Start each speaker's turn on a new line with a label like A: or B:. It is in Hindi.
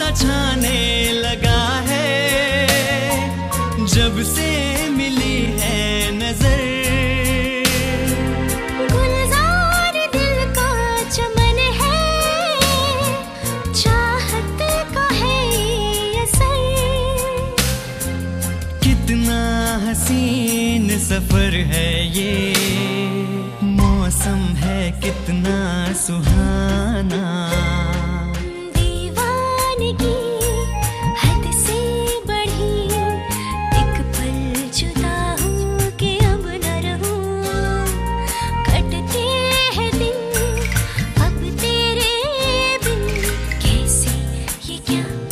A: सा छाने लगा है जब से मिली है नजर।
B: गुलजार दिल का चमन है, चाहत का है असर।
A: कितना हसीन सफर है ये, मौसम है कितना सुहाना।
B: दीवानगी हद से बढ़ी, एक पल जुदा हूँ कि अब न रहूँ। कटते हैं दिन अब तेरे बिन, कैसे ये क्या